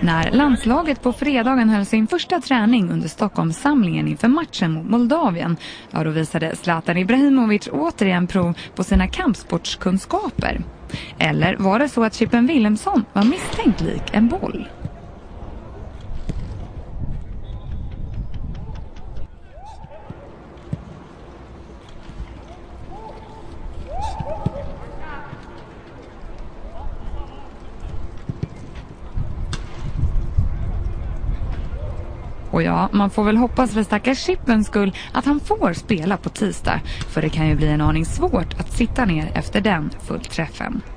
När landslaget på fredagen höll sin första träning under Stockholmssamlingen inför matchen mot Moldavien, då visade Zlatan Ibrahimovic återigen prov på sina kampsportskunskaper. Eller var det så att Chippen Wilhelmsson var misstänkt lik en boll? Och ja, man får väl hoppas för stackars Chippens skull att han får spela på tisdag. För det kan ju bli en aning svårt att sitta ner efter den fullträffen.